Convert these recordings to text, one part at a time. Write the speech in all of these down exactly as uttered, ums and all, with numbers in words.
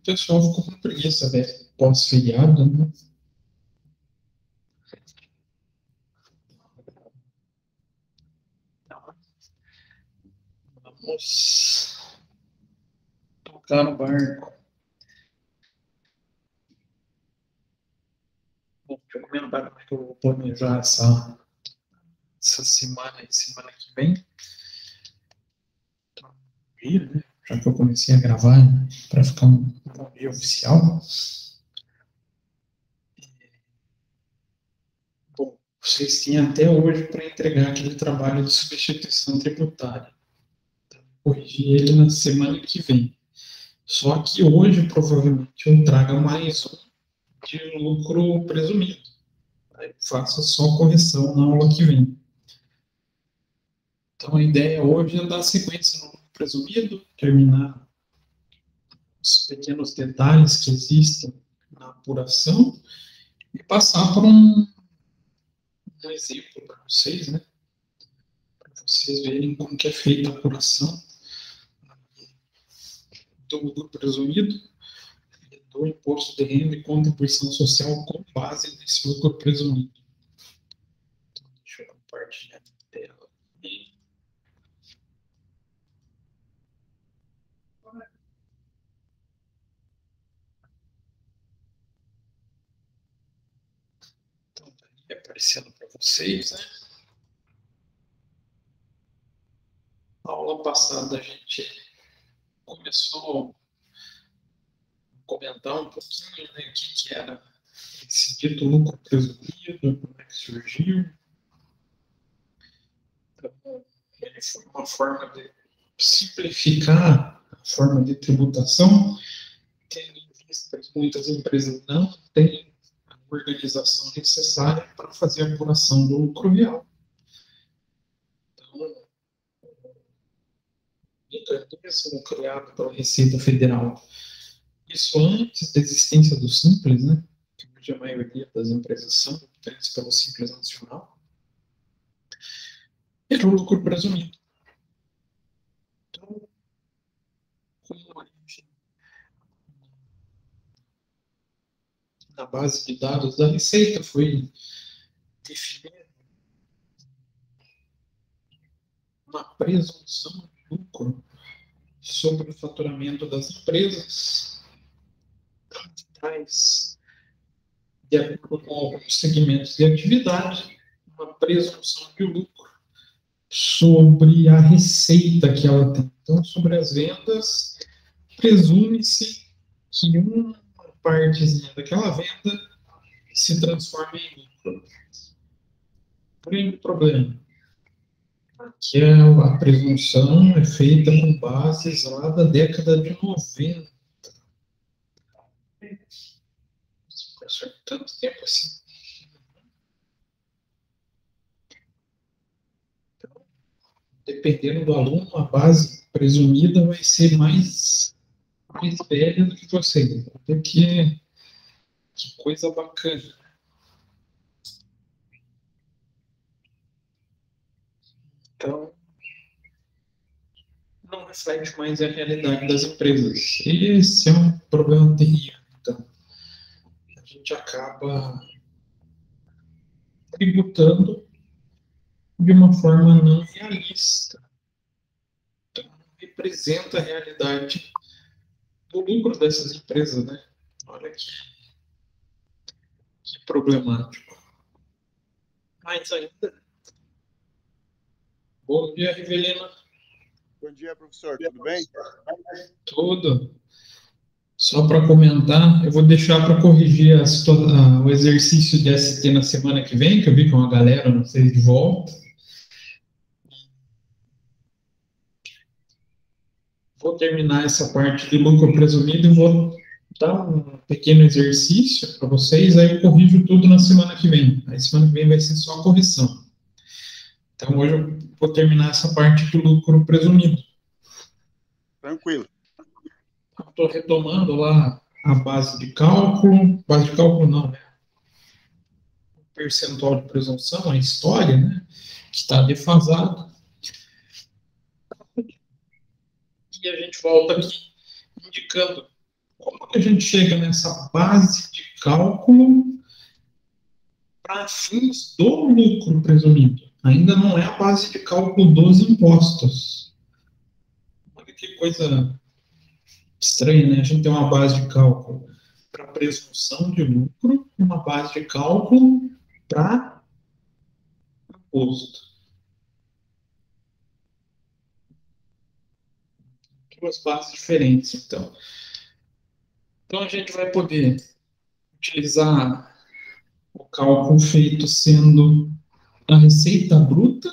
pessoal ficou com preguiça, né? Pós-feriado, né? Vamos tocar no barco. Bom, deixa eu comentar como é que eu vou planejar essa, essa semana e semana que vem. Então, né? Já que eu comecei a gravar, né? Para ficar um bom dia oficial. Bom, vocês tinham até hoje para entregar aquele trabalho de substituição tributária. Então, corrigir ele na semana que vem. Só que hoje, provavelmente, eu traga mais um de lucro presumido. Aí faço só correção na aula que vem. Então, a ideia hoje é dar sequência no lucro presumido, terminar os pequenos detalhes que existem na apuração e passar por um, um exemplo para vocês, né? Para vocês verem como que é feita a apuração do lucro presumido, do imposto de renda e contribuição social com base nesse lucro presumido. Então, deixa eu compartilhar a tela aqui. Então, tá aí aparecendo para vocês, né? Na aula passada a gente começou a comentar um pouquinho, né, o que, que era esse dito lucro presumido, como é que surgiu. Então, ele foi uma forma de simplificar a forma de tributação, tendo em vista que muitas empresas não têm a organização necessária para fazer a apuração do lucro real. Então, o mecanismo criado pela Receita Federal, isso antes da existência do Simples, né? Que hoje a maioria das empresas são feitas pelo Simples Nacional, era o lucro presumido. Então, como enfim, na base de dados da Receita foi definida uma presunção de lucro sobre o faturamento das empresas, tais de acordo com alguns segmentos de atividade, uma presunção de lucro sobre a receita que ela tem. Então, sobre as vendas, presume-se que uma partezinha daquela venda se transforma em lucro. Porém, o problema é que a presunção é feita com bases lá da década de noventa. Professor, tanto tempo assim. Então, dependendo do aluno, a base presumida vai ser mais, mais velha do que você. Porque que coisa bacana. Então, não reflete mais a realidade das empresas. Esse é um problema terrível. Então, a gente acaba tributando de uma forma não realista. Então, não representa a realidade do lucro dessas empresas, né? Olha que, que problemático. Mais ainda. Bom dia, Rivelina. Bom dia, professor. Tudo bem? Tudo. Só para comentar, eu vou deixar para corrigir a, a, o exercício de S T na semana que vem, que eu vi com a galera, não sei, de volta. Vou terminar essa parte de lucro presumido e vou dar um pequeno exercício para vocês, aí eu corrijo tudo na semana que vem. Aí semana que vem vai ser só a correção. Então hoje eu vou terminar essa parte do lucro presumido. Tranquilo. Estou retomando lá a base de cálculo, base de cálculo não, né? O percentual de presunção, a história, né? Que está defasado. E a gente volta aqui indicando Como que a gente chega nessa base de cálculo para fins do lucro presumido? Ainda não é a base de cálculo dos impostos. Olha que coisa estranha, né? A gente tem uma base de cálculo para presunção de lucro e uma base de cálculo para imposto. Duas bases diferentes, então. Então, a gente vai poder utilizar o cálculo feito sendo a receita bruta.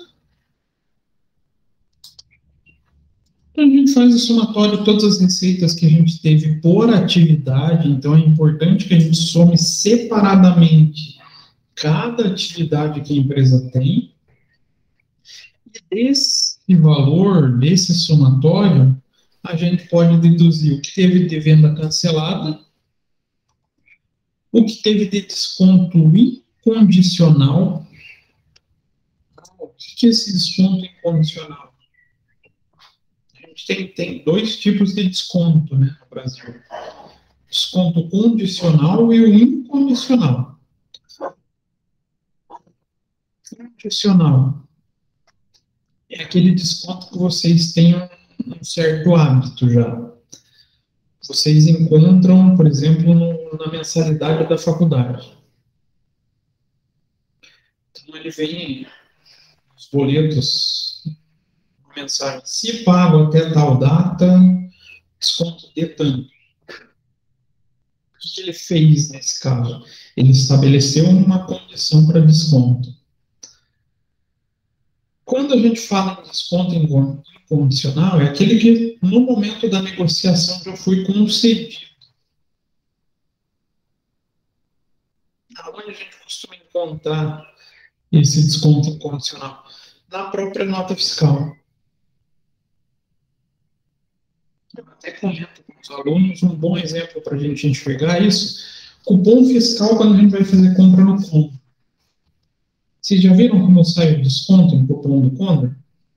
Então, a gente faz o somatório de todas as receitas que a gente teve por atividade. Então, é importante que a gente some separadamente cada atividade que a empresa tem. E desse valor, desse somatório, a gente pode deduzir o que teve de venda cancelada, o que teve de desconto incondicional. O que é esse desconto incondicional? A gente tem, tem dois tipos de desconto, né, no Brasil. Desconto condicional e o incondicional. Condicional é aquele desconto que vocês têm um certo hábito já. Vocês encontram, por exemplo, no, na mensalidade da faculdade. Então, ele vem os boletos, mensagem, se pago até tal data, desconto de tanto. O que ele fez nesse caso? Ele estabeleceu uma condição para desconto. Quando a gente fala em desconto incondicional, é aquele que, no momento da negociação, já foi concedido. Aonde a gente costuma encontrar esse desconto incondicional? Na própria nota fiscal. Eu até comento com os alunos um bom exemplo para a gente enxergar isso. Cupom fiscal quando a gente vai fazer compra no Condor. Vocês já viram como sai o desconto em cupom do Condor?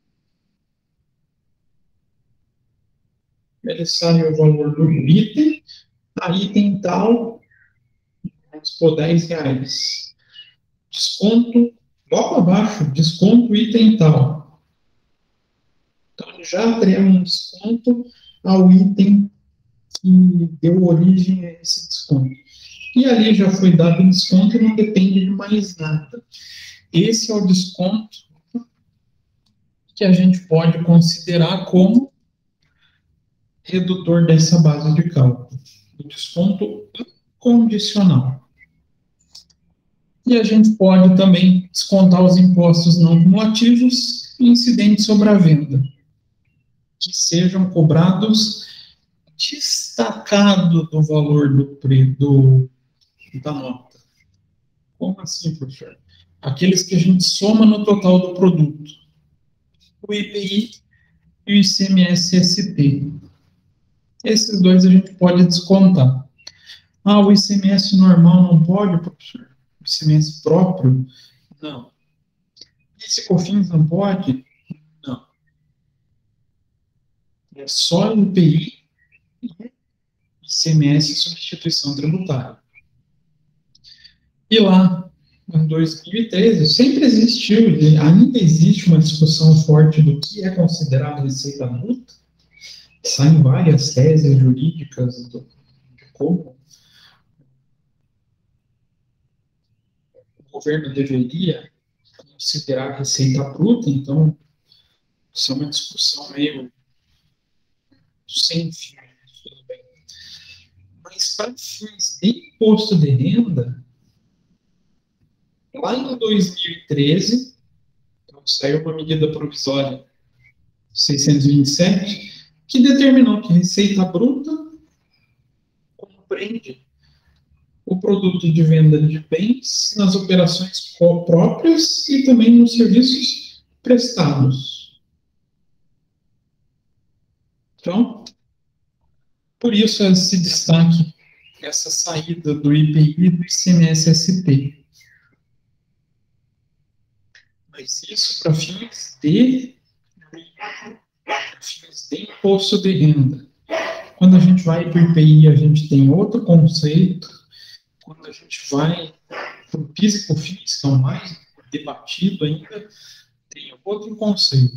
Ele sai o valor do item, a item tal, vamos supor, dez reais. Desconto, logo abaixo, desconto item tal. Então, ele já atrela um desconto ao item que deu origem a esse desconto. E ali já foi dado o desconto e não depende de mais nada. Esse é o desconto que a gente pode considerar como redutor dessa base de cálculo. O desconto incondicional. E a gente pode também descontar os impostos não cumulativos incidentes sobre a venda, que sejam cobrados destacado do valor do, do, da nota. Como assim, professor? Aqueles que a gente soma no total do produto. O I P I e o I C M S S T. Esses dois a gente pode descontar. Ah, o I C M S normal não pode, professor? O I C M S próprio? Não. I C COFINS não pode? Não. É só I P I e I C M S substituição tributária. E lá, em dois mil e treze, sempre existiu, ainda existe uma discussão forte do que é considerado receita bruta. Saem várias teses jurídicas do, de como o governo deveria considerar receita bruta, então isso é uma discussão meio sem fim, tudo bem. Mas para fins de imposto de renda, lá em dois mil e treze, então, saiu uma medida provisória seiscentos e vinte e sete, que determinou que receita bruta compreende o produto de venda de bens nas operações próprias e também nos serviços prestados. Então, por isso esse destaque, essa saída do I P I e do I C M S S T. Mas isso para fins de, fins de imposto de renda. Quando a gente vai para o I P I, a gente tem outro conceito. Quando a gente vai para o PIS e COFINS, que é o mais debatido ainda, tem outro conceito.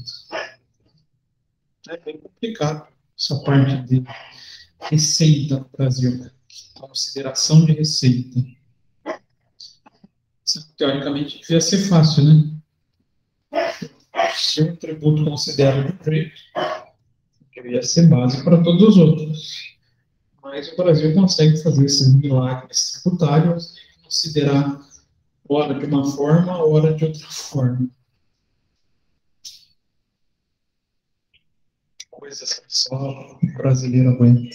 É bem complicado essa parte de receita no Brasil, né? Consideração de receita. Teoricamente, devia ser fácil, né? Se um tributo considera de um jeito, deveria ser base para todos os outros. Mas o Brasil consegue fazer esses milagres tributários e considerar hora de uma forma, hora de outra forma. Coisas que só o brasileiro aguenta.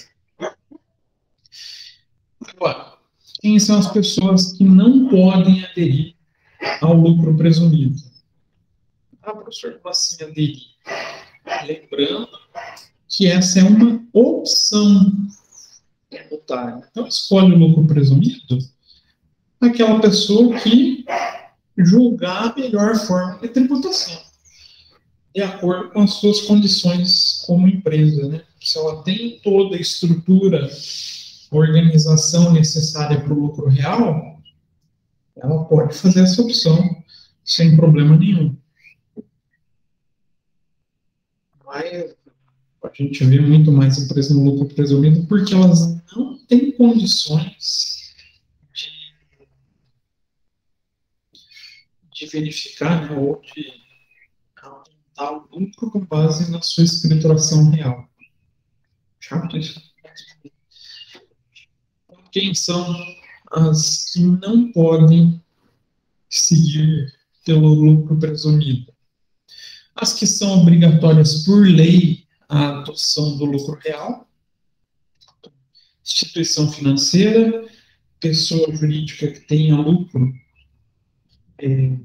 Agora, quem são as pessoas que não podem aderir ao lucro presumido? Ah, professor, como assim aderir? Lembrando que essa é uma opção tributária. Então, escolhe o lucro presumido aquela pessoa que julgar a melhor forma de tributação, de acordo com as suas condições como empresa, né? Se ela tem toda a estrutura, organização necessária para o lucro real, ela pode fazer essa opção sem problema nenhum. Mas a gente vê muito mais empresas no lucro presumido porque elas não têm condições de, de verificar, né, ou de aumentar o lucro com base na sua escrituração real. Chato isso. Quem são as que não podem seguir pelo lucro presumido? As que são obrigatórias por lei a adoção do lucro real, instituição financeira, pessoa jurídica que tenha lucro é,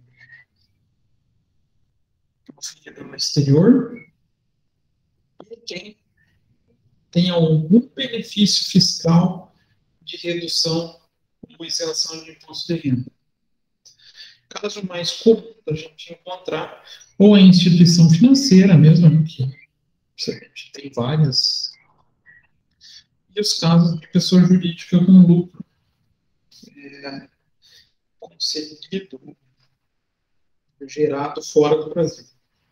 oferido no exterior, e quem tenha algum benefício fiscal de redução ou isenção de imposto de renda. Caso mais comum da gente encontrar, ou a instituição financeira mesmo, que a gente tem várias, e os casos de pessoa jurídica com lucro é, concedido, gerado fora do Brasil.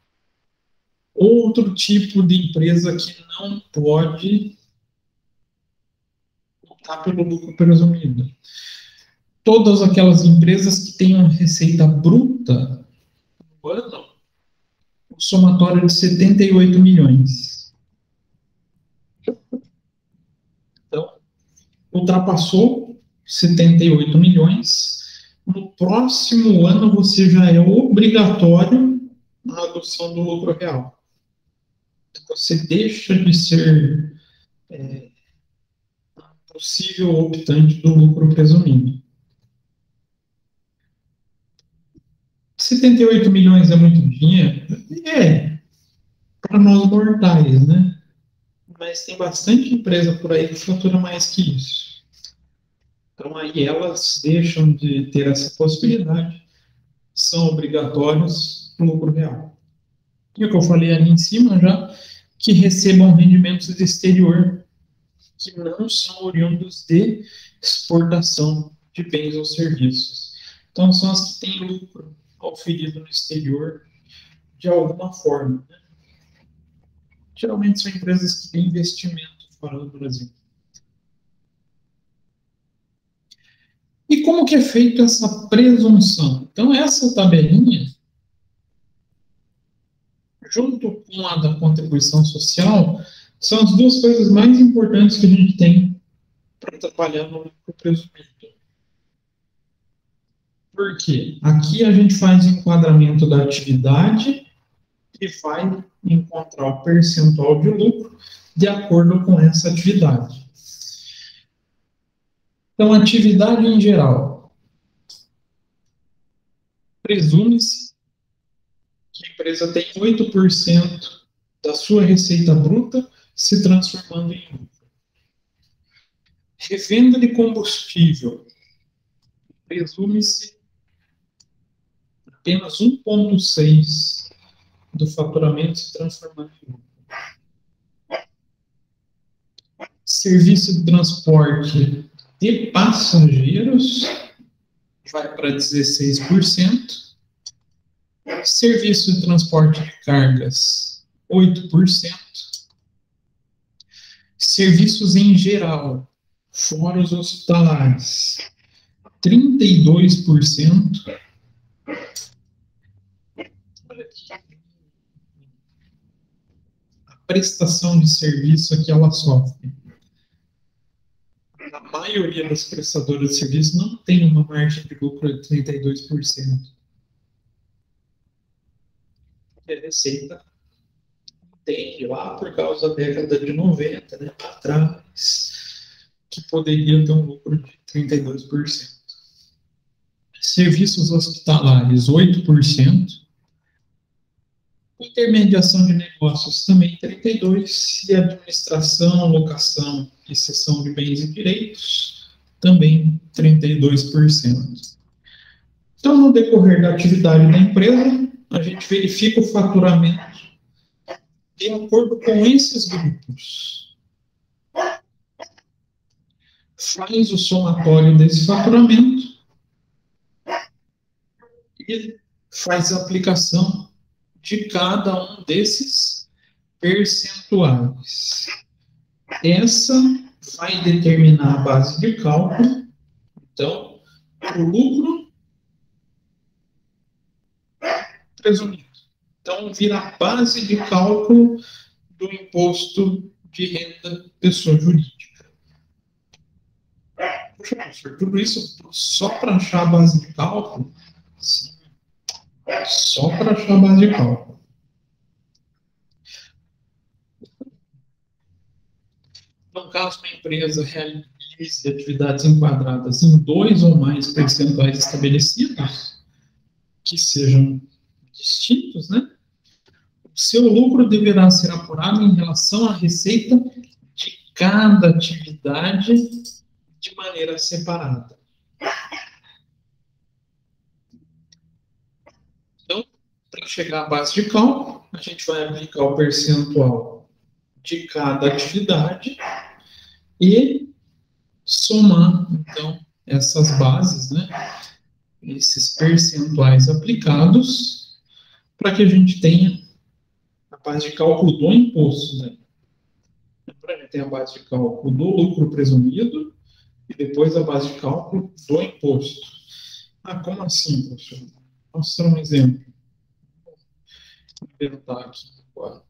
Outro tipo de empresa que não pode optar pelo lucro presumido. Todas aquelas empresas que tenham receita bruta no ano, o somatório de setenta e oito milhões. Então, ultrapassou setenta e oito milhões. No próximo ano, você já é obrigatório a adoção do lucro real. Então, você deixa de ser é, possível optante do lucro presumido. setenta e oito milhões é muito dinheiro? É, para nós mortais, né? Mas tem bastante empresa por aí que fatura mais que isso. Então, aí elas deixam de ter essa possibilidade, são obrigatórios no lucro real. E o que eu falei ali em cima já, que recebam rendimentos do exterior que não são oriundos de exportação de bens ou serviços. Então, são as que têm lucro oferido no exterior de alguma forma. Né? Geralmente são empresas que têm investimento fora do Brasil. E como que é feita essa presunção? Então, essa tabelinha, junto com a da contribuição social, são as duas coisas mais importantes que a gente tem para trabalhar no lucro presumido. Por quê? Aqui a gente faz o enquadramento da atividade e vai encontrar o percentual de lucro de acordo com essa atividade. Então, atividade em geral. Presume-se que a empresa tem oito por cento da sua receita bruta se transformando em lucro. Revenda de combustível. Presume-se apenas um vírgula seis do faturamento se transformando em lucro. Serviço de transporte de passageiros vai para dezesseis por cento. Serviço de transporte de cargas, oito por cento. Serviços em geral, fora os hospitalares, trinta e dois por cento. Olha aqui. A prestação de serviço que ela sofre. A maioria das prestadoras de serviço não tem uma margem de lucro de trinta e dois por cento. A receita tem lá por causa da década de noventa, né, para trás, que poderia ter um lucro de trinta e dois por cento. Serviços hospitalares, oito por cento. Intermediação de negócios, também trinta e dois por cento. E administração, locação e cessão de bens e direitos, também trinta e dois por cento. Então, no decorrer da atividade da empresa, a gente verifica o faturamento de acordo com esses grupos. Faz o somatório desse faturamento e faz a aplicação de cada um desses percentuais. Essa vai determinar a base de cálculo. Então, o lucro presumido. Então, vira a base de cálculo do imposto de renda pessoa jurídica. Poxa, professor, tudo isso só para achar a base de cálculo? Sim, só para achar a base de cálculo. No caso, uma empresa realize atividades enquadradas em dois ou mais percentuais estabelecidos, que sejam distintos, né? O seu lucro deverá ser apurado em relação à receita de cada atividade de maneira separada. Então, para chegar à base de cálculo, a gente vai aplicar o percentual de cada atividade e somar, então, essas bases, né? Esses percentuais aplicados, para que a gente tenha a base de cálculo do imposto, né? A gente tem a base de cálculo do lucro presumido e depois a base de cálculo do imposto. Ah, como assim, professor? Vou mostrar um exemplo. Vou perguntar aqui agora.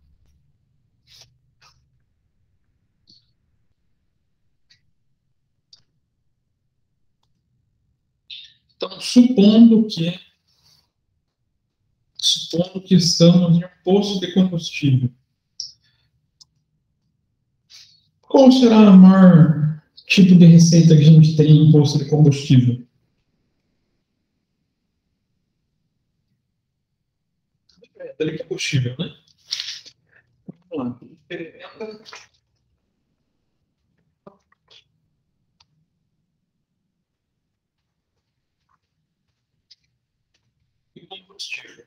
Então, supondo que supondo que estamos em um posto de combustível. Qual será o maior tipo de receita que a gente tem em posto de combustível? É de combustível, né? Vamos lá. Venda de combustível.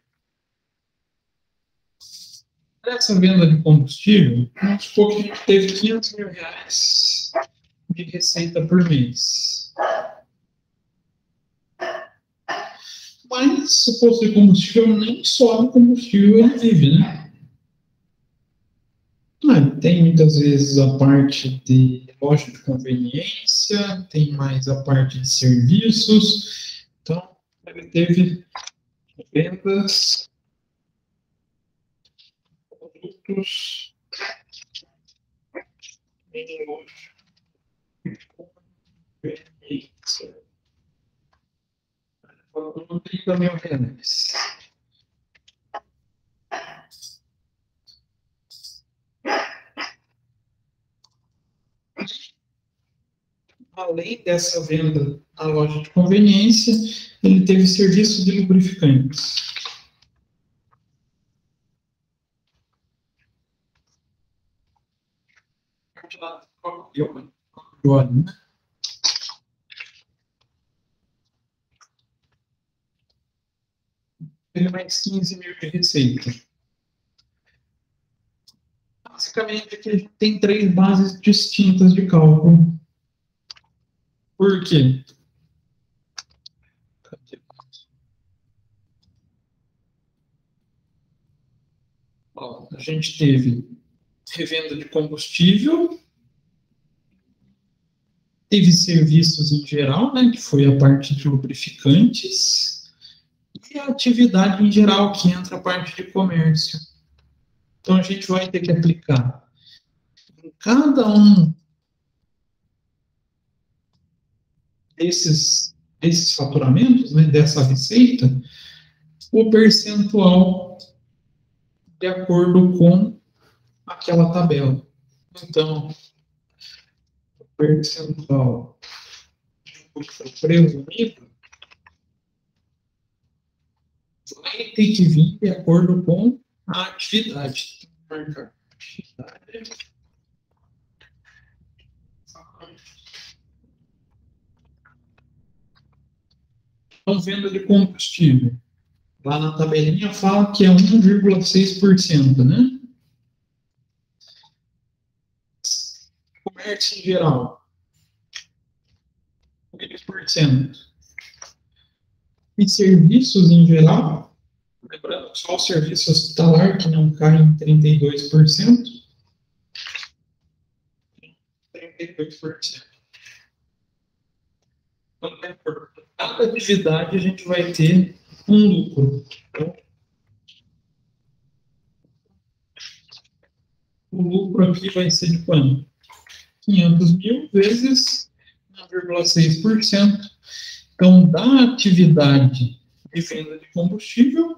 Nessa venda de combustível, vamos supor que a gente teve quinhentos mil reais de receita por mês. Mas o posto de combustível nem só no combustível ele vive, né? Ah, tem muitas vezes a parte de loja de conveniência, tem mais a parte de serviços. Então, ele teve vendas, produtos em loja de conveniência. Falando trinta mil reais. Além dessa venda à loja de conveniência, ele teve serviço de lubrificantes. Óleo, né? Ele mais quinze mil de receita. basicamente, aqui a gente tem três bases distintas de cálculo. Por quê? Ó, a gente teve revenda de combustível, teve serviços em geral, né, que foi a parte de lubrificantes, e a atividade em geral, que entra a parte de comércio. Então, a gente vai ter que aplicar em cada um desses, desses faturamentos, né, dessa receita, o percentual de acordo com aquela tabela. Então, o percentual de lucro presumido vai ter que vir de acordo com a atividade. Marcar atividade. Então, venda de combustível. Lá na tabelinha fala que é um vírgula seis por cento, né? Comércio em geral, dois por cento. E serviços em geral, lembrando que só o serviço hospitalar, que não cai em trinta e dois por cento. trinta e dois por cento. Então, por cada atividade, a gente vai ter um lucro. Então, o lucro aqui vai ser de quanto? quinhentos mil vezes um vírgula seis por cento. Então, da atividade de venda de combustível,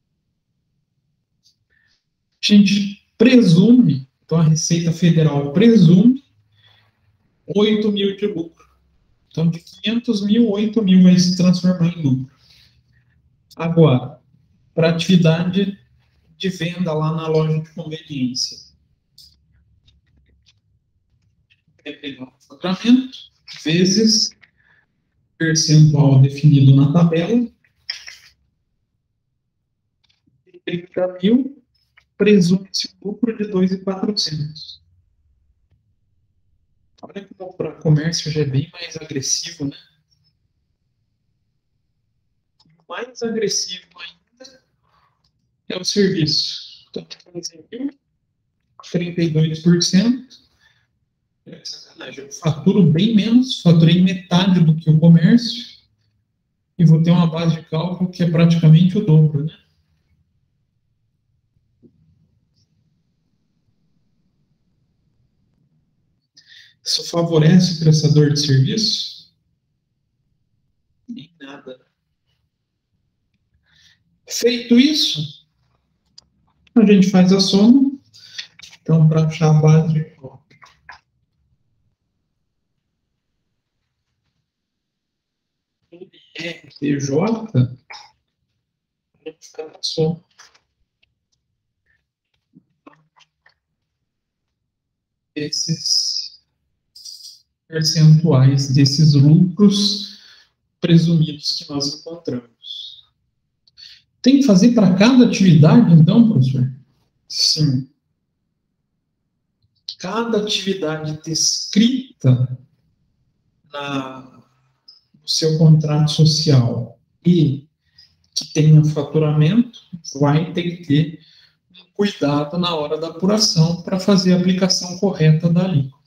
a gente presume, então a Receita Federal presume oito mil de lucro. Então, de quinhentos mil, oito mil vai se transformar em lucro. Agora, para a atividade de venda lá na loja de conveniência. É pegar o faturamento vezes percentual definido na tabela. De trinta mil, presume-se um lucro de dois mil e quatrocentos. Olha como para comércio já é bem mais agressivo, né? Mais agressivo ainda é o serviço. Então, quinze mil, trinta e dois por cento. É sacanagem. Eu faturo bem menos, faturei metade do que o comércio e vou ter uma base de cálculo que é praticamente o dobro, né? Isso favorece o prestador de serviço? Nem nada. Feito isso, a gente faz a soma. Então, para achar a base de cálculo, R T J, a gente faz a soma. Esses percentuais desses lucros presumidos que nós encontramos. Tem que fazer para cada atividade, então, professor? Sim. Cada atividade descrita na, no seu contrato social e que tenha faturamento vai ter que ter um cuidado na hora da apuração para fazer a aplicação correta da alíquota.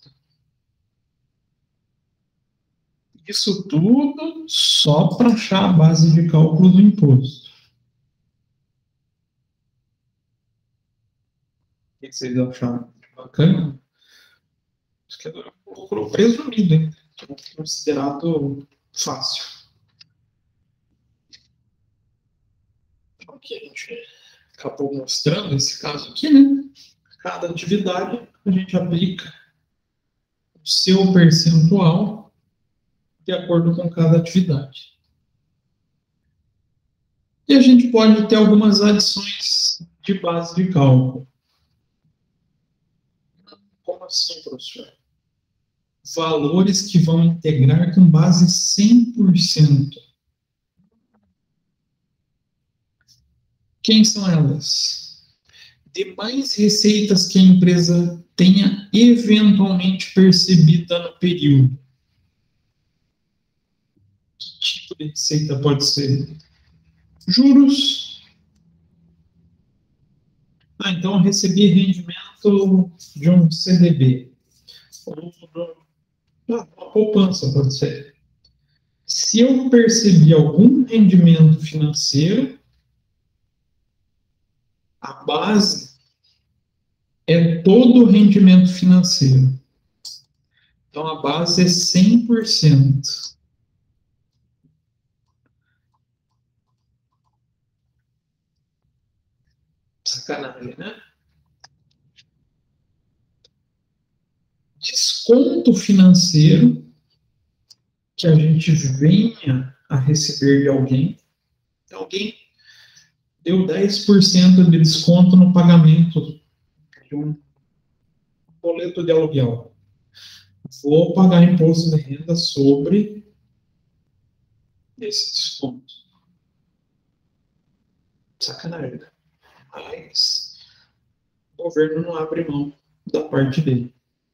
Isso tudo só para achar a base de cálculo do imposto. O que vocês acharam? Bacana? Isso que é o presumido, hein? Que é considerado fácil. Então, aqui a gente acabou mostrando esse caso aqui, né? Cada atividade a gente aplica o seu percentual de acordo com cada atividade. E a gente pode ter algumas adições de base de cálculo. Como assim, professor? Valores que vão integrar com base cem por cento. Quem são elas? demais receitas que a empresa tenha eventualmente percebida no período. Que tipo de receita pode ser? Juros. Ah, então eu recebi rendimento de um C D B. Ou uma poupança, pode ser. Se eu percebi algum rendimento financeiro, a base é todo o rendimento financeiro. Então, a base é cem por cento. Sacanagem, né? Desconto financeiro que a gente venha a receber de alguém. Alguém deu dez por cento de desconto no pagamento de um boleto de aluguel. Vou pagar imposto de renda sobre esse desconto. Sacanagem, né? Mas o governo não abre mão da parte dele.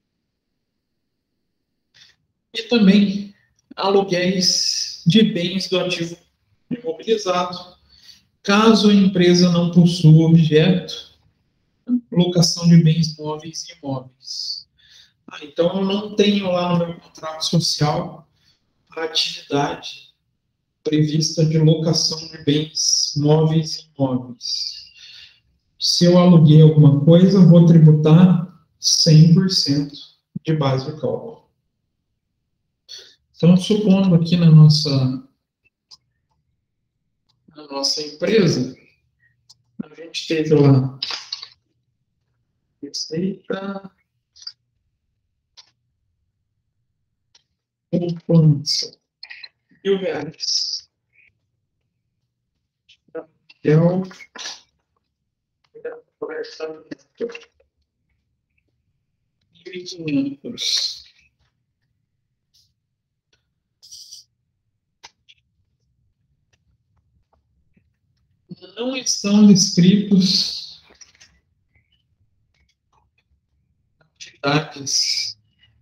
E também aluguéis de bens do ativo imobilizado, caso a empresa não possua objeto, locação de bens móveis e imóveis. Ah, então, eu não tenho lá no meu contrato social a atividade prevista de locação de bens móveis e imóveis. Se eu aluguei alguma coisa, eu vou tributar cem por cento de base de cálculo. Então, supondo aqui na nossa, na nossa empresa, a gente teve lá receita, poupança, mil reais. É o mil e quinhentos. Não estão descritos atividades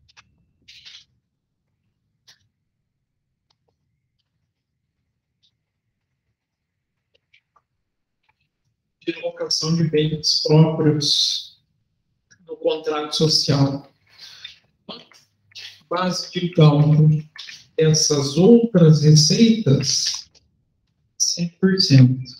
de locação de bens próprios no contrato social. Base de cálculo dessas outras receitas, cem por cento.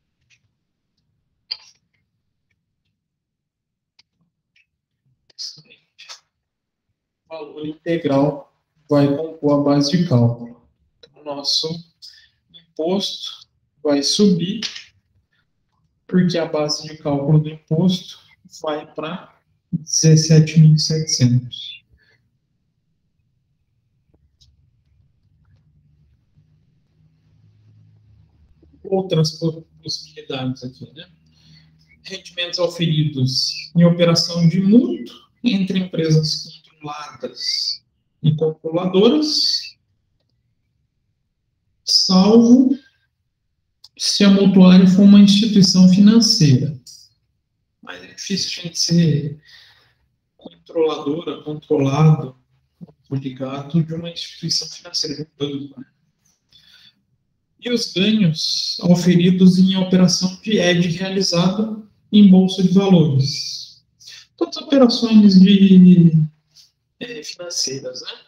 O valor integral vai compor a base de cálculo. Então, o nosso imposto vai subir, porque a base de cálculo do imposto vai para dezessete mil e setecentos. Outras possibilidades aqui, né? Rendimentos auferidos em operação de mútuo entre empresas controladas e controladoras, salvo se a mutuária for uma instituição financeira. Mas é difícil a gente ser controladora, controlado, ou ligado de uma instituição financeira, de um banco, né? E os ganhos auferidos em operação de E D realizada em bolsa de valores. Todas as operações de, é, financeiras, né?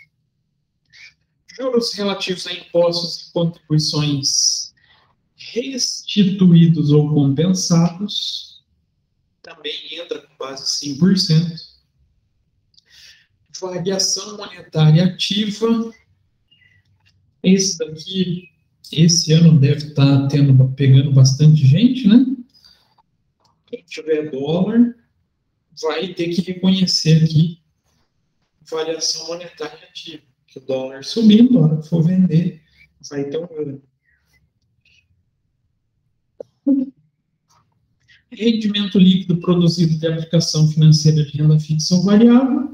Juros relativos a impostos e contribuições restituídos ou compensados, também entra com base cem por cento. Variação monetária ativa, esse daqui, esse ano deve estar tendo, pegando bastante gente, né? Quem tiver dólar vai ter que reconhecer aqui variação monetária ativa, que o dólar subindo, na hora que for vender, vai ter um ganho. Rendimento líquido produzido de aplicação financeira de renda fixa ou variável.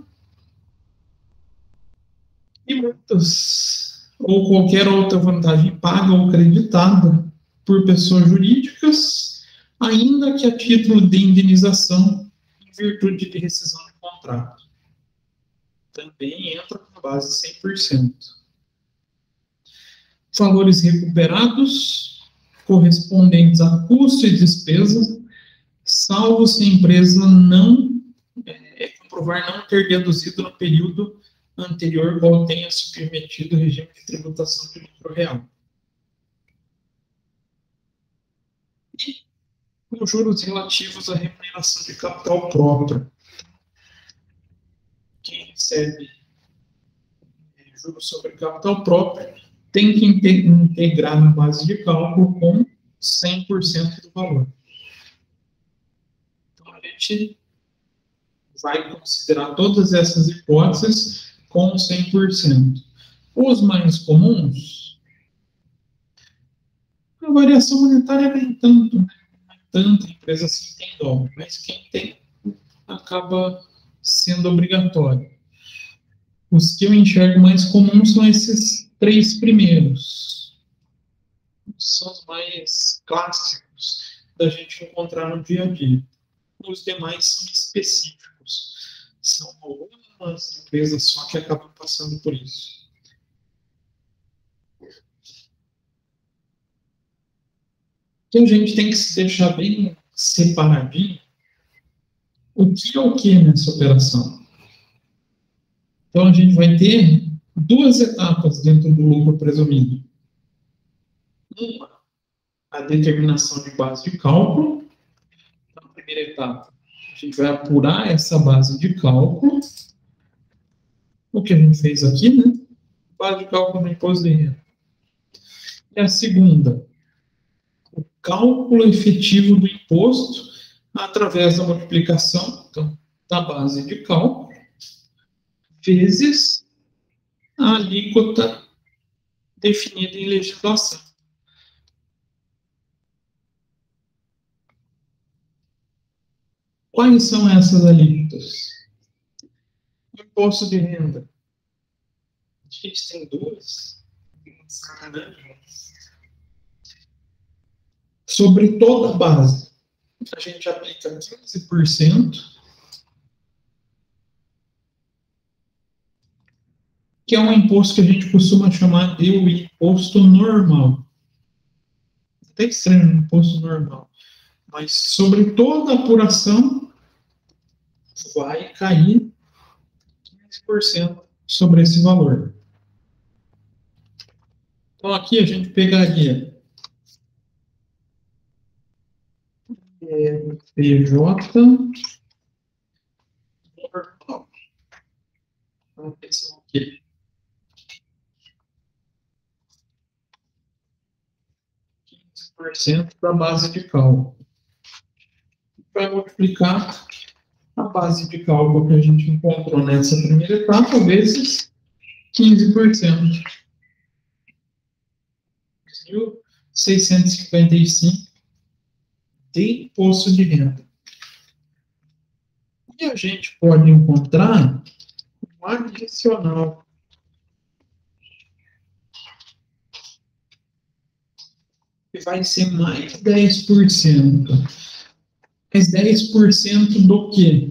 E muitas, ou qualquer outra vantagem paga ou creditada por pessoas jurídicas ainda que a título de indenização em virtude de rescisão de contrato. Também entra com base cem por cento. Valores recuperados correspondentes a custo e despesa, salvo se a empresa não é, comprovar não ter deduzido no período anterior qual tenha submetido o regime de tributação de lucro real. E os juros relativos à remuneração de capital próprio. Quem recebe juros sobre capital próprio tem que integrar na base de cálculo com cem por cento do valor. Então, a gente vai considerar todas essas hipóteses com cem por cento. Os mais comuns, a variação monetária nem tanto, né? Não é tanta empresa assim tem dólar, mas quem tem acaba sendo obrigatório. Os que eu enxergo mais comuns são esses três primeiros. São os mais clássicos da gente encontrar no dia a dia. Os demais são específicos. São algumas empresas só que acabam passando por isso. Então a gente tem que se deixar bem separadinho o que é o que nessa operação. Então a gente vai ter duas etapas dentro do lucro presumido. Uma, a determinação de base de cálculo. Então, a primeira etapa, a gente vai apurar essa base de cálculo. O que a gente fez aqui, né? Base de cálculo do imposto de renda. E a segunda, o cálculo efetivo do imposto através da multiplicação, então, da base de cálculo vezes a alíquota definida em legislação. Quais são essas alíquotas? Imposto de renda. A gente tem duas. Sobre toda a base, a gente aplica quinze por cento, que é um imposto que a gente costuma chamar de o imposto normal. Até estranho, imposto normal. Mas sobre toda a apuração, vai cair quinze por cento sobre esse valor. Então, aqui a gente pegaria é, P J normal. Vamos ver se é ok. quinze por cento da base de cálculo. Vai multiplicar a base de cálculo que a gente encontrou nessa primeira etapa vezes quinze por cento. mil seiscentos e cinquenta e cinco de imposto de renda. E a gente pode encontrar um adicional que vai ser mais dez por cento. Mais dez por cento do quê?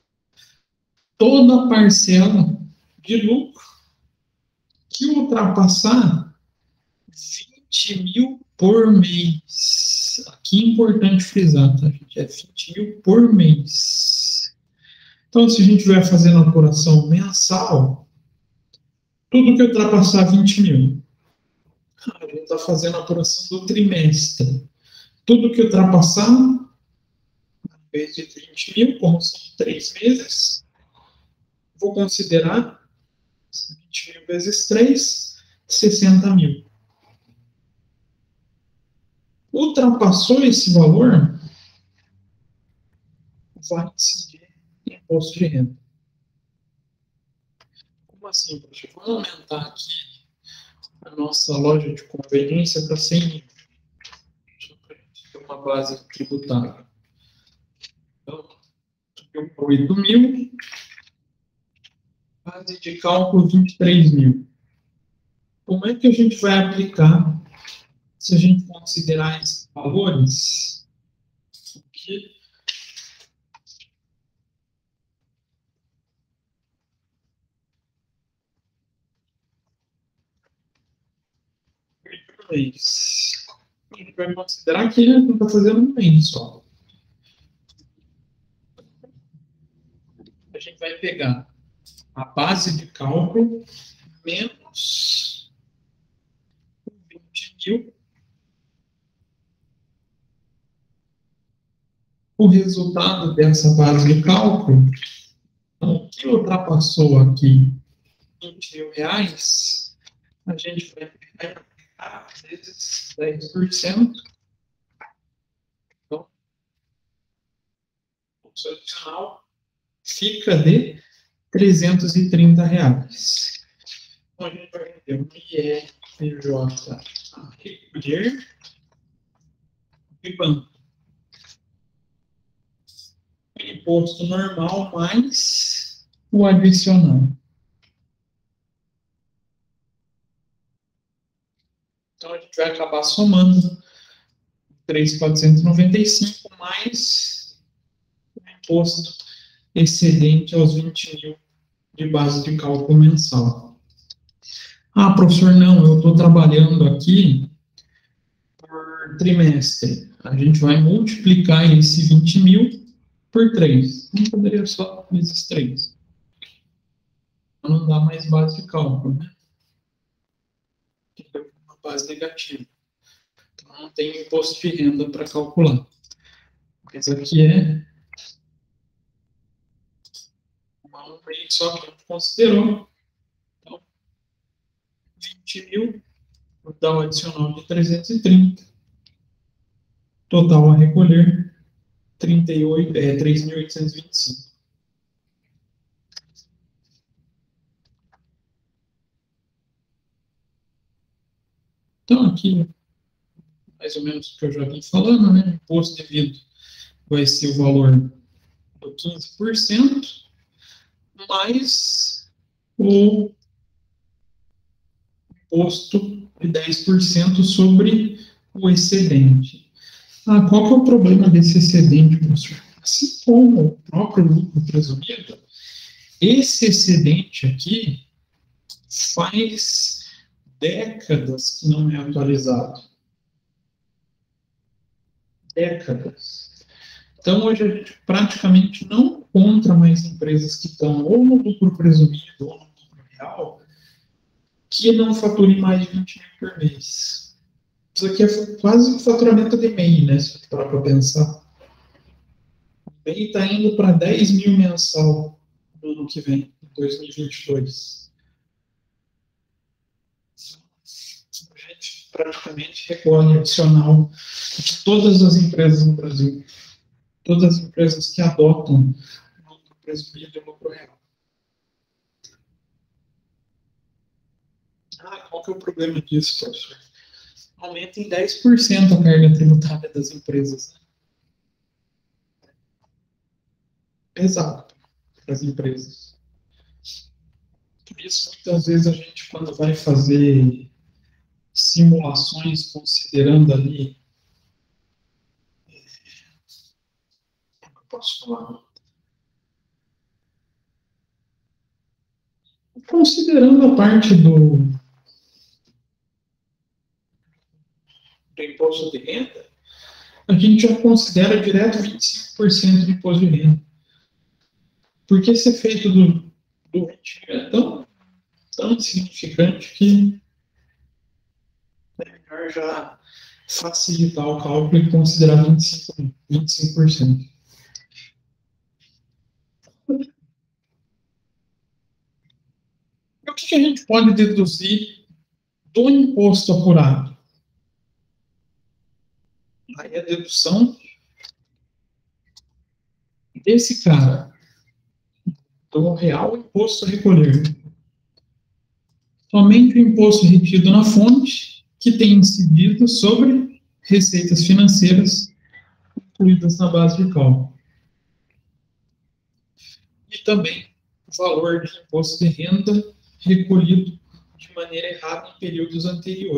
Toda parcela de lucro que ultrapassar vinte mil por mês. Aqui é importante frisar, tá, gente? É vinte mil por mês. Então, se a gente estiver fazendo a apuração mensal, tudo que ultrapassar vinte mil, a gente está fazendo a apuração do trimestre. Tudo que ultrapassar, em vez de vinte mil, como são três meses, vou considerar vinte mil vezes três, sessenta mil. Ultrapassou esse valor, vai incidir imposto de renda. Como assim, professor? Vamos aumentar aqui a nossa loja de conveniência para cem mil. Para a gente ter uma base tributária. Então, subiu para oito mil. Base de cálculo vinte e três mil. Como é que a gente vai aplicar se a gente considerar esses valores aqui. Mês. A gente vai considerar que ele não está fazendo um mês só. A gente vai pegar a base de cálculo menos vinte mil. O resultado dessa base de cálculo, o que ultrapassou aqui vinte mil reais, a gente vai pegar vezes dez por cento. Então, o custo adicional fica de trezentos e trinta reais. Então, a gente vai ter um I R P J a recolher de banco. O imposto normal mais o adicional. Então, a gente vai acabar somando três mil quatrocentos e noventa e cinco mais o imposto excedente aos vinte mil de base de cálculo mensal. Ah, professor, não, eu estou trabalhando aqui por trimestre. A gente vai multiplicar esse vinte mil por três. Não poderia só vezes três. Não dá mais base de cálculo, né? Fica uma base negativa. Então, não tem imposto de renda para calcular. Isso aqui é uma lei só que a gente considerou. Então, vinte mil, vou dar um adicional de trezentos e trinta. Total a recolher, trinta e oito, é, três mil oitocentos e vinte e cinco. Então, aqui, mais ou menos o que eu já vim falando, né? O imposto devido vai ser o valor do quinze por cento, mais o imposto de dez por cento sobre o excedente. Ah, qual que é o problema desse excedente, professor? Assim como o próprio lucro presumido, esse excedente aqui faz décadas que não é atualizado. Décadas. Então, hoje a gente praticamente não encontra mais empresas que estão ou no lucro presumido ou no lucro real que não faturem mais de vinte mil por mês. Isso aqui é quase um faturamento de M E I, né? Se parar para pensar. O M E I está indo para dez mil mensal no ano que vem, em dois mil e vinte e dois. A gente praticamente recolhe adicional de todas as empresas no Brasil. Todas as empresas que adotam o lucro presumido e o lucro real. Ah, qual que é o problema disso, professor? Aumenta em dez por cento a carga tributária das empresas. Pesado para as empresas. Por isso, muitas vezes, a gente, quando vai fazer simulações, considerando ali. Como eu posso falar? Considerando a parte do, do imposto de renda, a gente já considera direto vinte e cinco por cento de imposto de renda. Porque esse efeito do, do vinte mil é tão, tão insignificante que é melhor já facilitar o cálculo e considerar vinte e cinco por cento. E o que a gente pode deduzir do imposto apurado? Aí a dedução desse cara, do real imposto a recolher. Somente o imposto retido na fonte, que tem incidido sobre receitas financeiras incluídas na base de cálculo. E também o valor de imposto de renda recolhido de maneira errada em períodos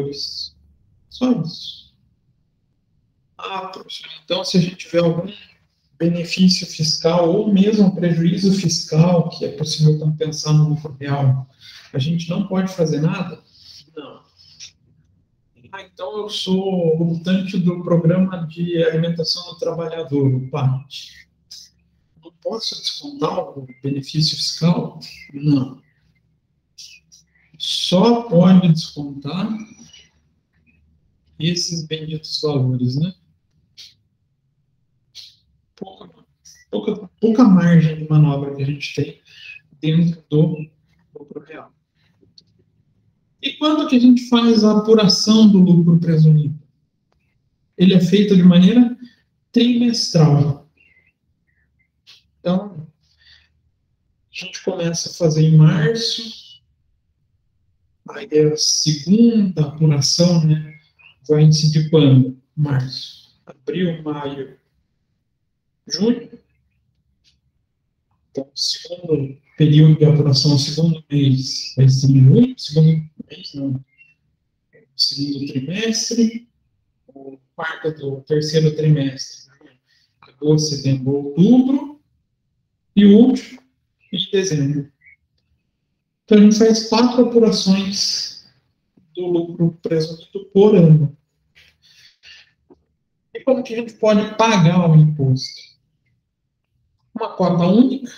anteriores. Só isso. Ah, professor, então se a gente tiver algum benefício fiscal ou mesmo prejuízo fiscal que é possível compensar no lucro real, a gente não pode fazer nada? Não. Ah, então eu sou voltante do programa de alimentação do trabalhador, o P A T. Não posso descontar o benefício fiscal? Não. Só pode descontar esses benditos valores, né? Pouca, pouca, pouca margem de manobra que a gente tem dentro do lucro real. E quando que a gente faz a apuração do lucro presumido? Ele é feito de maneira trimestral. Então, a gente começa a fazer em março, aí é a segunda apuração, né? Vai incidir quando? Março, abril, maio, junho. Então, o segundo período de apuração, o segundo mês vai ser em junho, segundo mês, não, segundo trimestre, o quarto do terceiro trimestre, agosto, setembro, outubro, e o último em dezembro. Então, a gente faz quatro apurações do lucro presumido por ano. E como que a gente pode pagar o imposto? Uma cota única.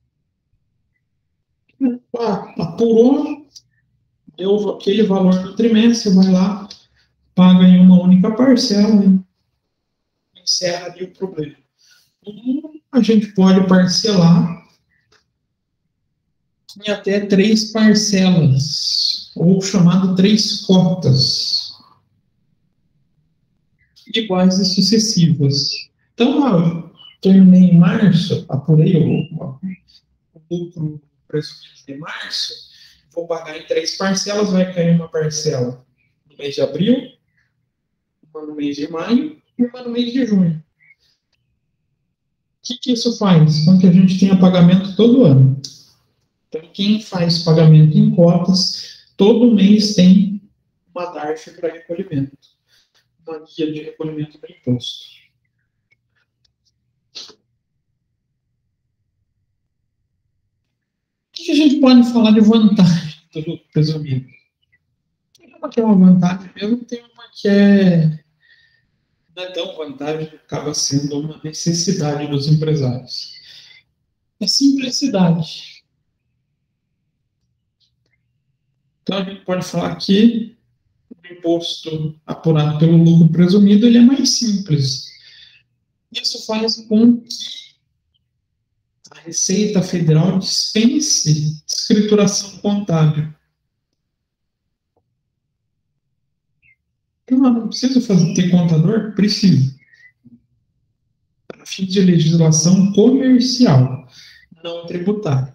Ah, apurou, deu aquele valor no trimestre, vai lá, paga em uma única parcela e encerra ali o problema. E a gente pode parcelar em até três parcelas, ou chamado três cotas, iguais e sucessivas. Então, eu terminei em março, apurei o, o lucro presumido de março, vou pagar em três parcelas, vai cair uma parcela no mês de abril, uma no mês de maio e uma no mês de junho. O que, que isso faz? Com que a gente tenha pagamento todo ano. Então, quem faz pagamento em cotas, todo mês tem uma D A R F para recolhimento, uma guia de recolhimento do imposto. O que a gente pode falar de vantagem do lucro presumido? Tem uma que é uma vantagem mesmo, tem uma que é, não é tão vantagem, acaba sendo uma necessidade dos empresários. É simplicidade. Então, a gente pode falar que o imposto apurado pelo lucro presumido ele é mais simples. Isso faz com que a Receita Federal dispense escrituração contábil. Eu não preciso fazer, ter contador? Preciso. Para fins de legislação comercial, não tributária.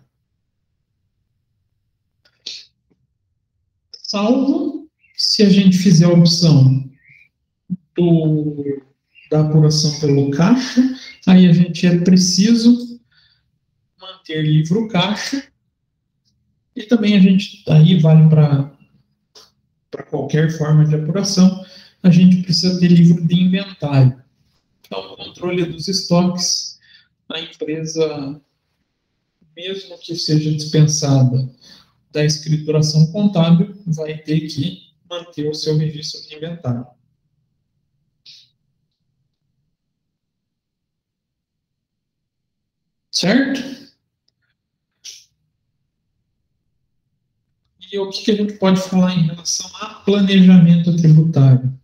Salvo se a gente fizer a opção do, da apuração pelo caixa, aí a gente é preciso manter livro caixa, e também a gente, aí vale para para qualquer forma de apuração, a gente precisa ter livro de inventário. Então, o controle dos estoques, a empresa, mesmo que seja dispensada da escrituração contábil, vai ter que manter o seu registro de inventário. Certo? E o que a gente pode falar em relação a planejamento tributário?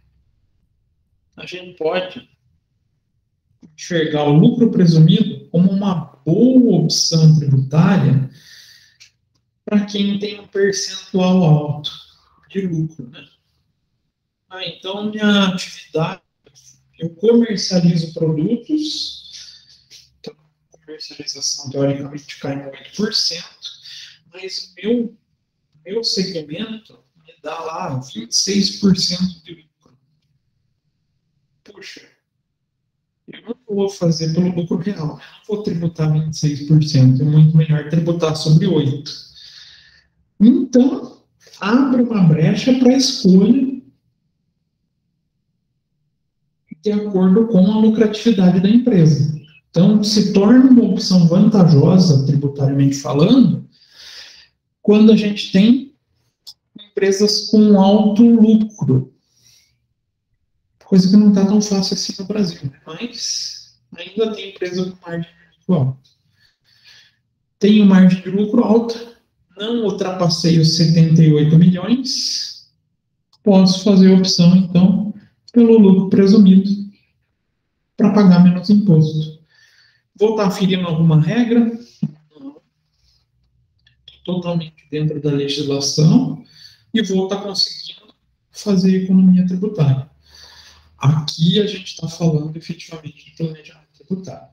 A gente pode enxergar o lucro presumido como uma boa opção tributária para quem tem um percentual alto de lucro, né? Ah, então, minha atividade, eu comercializo produtos, então, comercialização teoricamente cai em oito por cento, mas o meu, meu segmento me dá lá vinte e seis por cento de lucro. Puxa, eu não vou fazer pelo lucro real, eu não vou tributar vinte e seis por cento, é muito melhor tributar sobre oito por cento. Então, abre uma brecha para a escolha de acordo com a lucratividade da empresa. Então, se torna uma opção vantajosa, tributariamente falando, quando a gente tem empresas com alto lucro, coisa que não está tão fácil assim no Brasil, mas ainda tem empresa com margem de lucro alta. Tenho margem de lucro alta, não ultrapassei os setenta e oito milhões, posso fazer a opção, então, pelo lucro presumido, para pagar menos imposto. Vou estar ferindo alguma regra? Não. Totalmente dentro da legislação e vou estar conseguindo fazer economia tributária. Aqui a gente está falando efetivamente de planejamento tributário.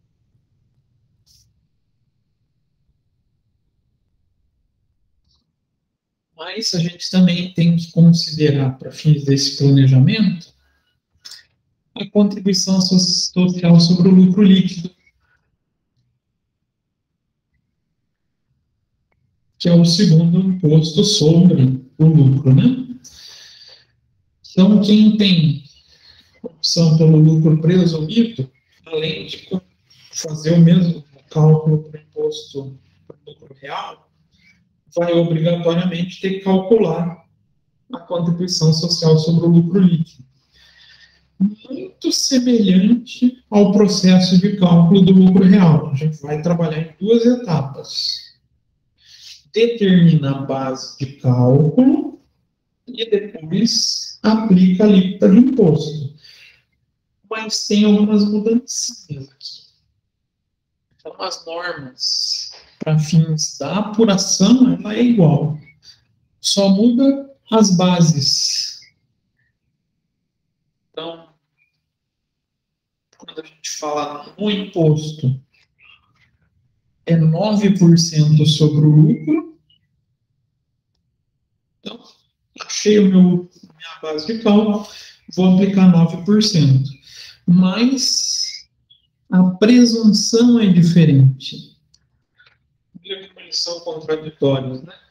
Mas a gente também tem que considerar, para fins desse planejamento, a contribuição social sobre o lucro líquido, que é o segundo imposto sobre o lucro, né? Então, quem tem opção pelo lucro presumido, além de fazer o mesmo cálculo para o imposto para o lucro real, vai obrigatoriamente ter que calcular a contribuição social sobre o lucro líquido. Muito semelhante ao processo de cálculo do lucro real. A gente vai trabalhar em duas etapas. Determina a base de cálculo e depois aplica a alíquota de imposto. Mas tem algumas mudancinhas aqui. Então, as normas para fins da apuração, ela é igual. Só muda as bases. Então, quando a gente fala no imposto, é nove por cento sobre o lucro. Então, achei o meu, minha base de cálculo, vou aplicar nove por cento. Mas a presunção é diferente. Veja como eles são contraditórios, né?